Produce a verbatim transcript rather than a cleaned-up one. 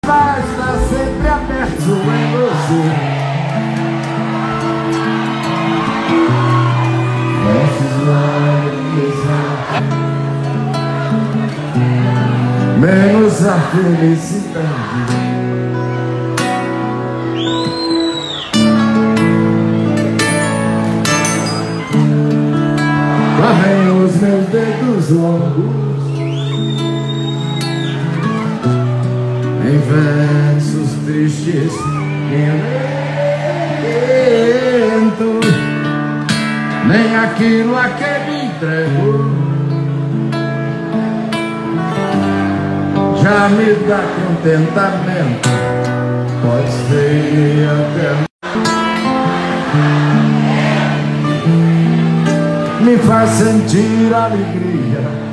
Mas está sempre aberto em você. Esses lágrimas, menos a felicidade. Lá vem os meus dedos longos em versos tristes que lento, nem aquilo a que me entregou já me dá contentamento. Pode ser até me faz sentir alegria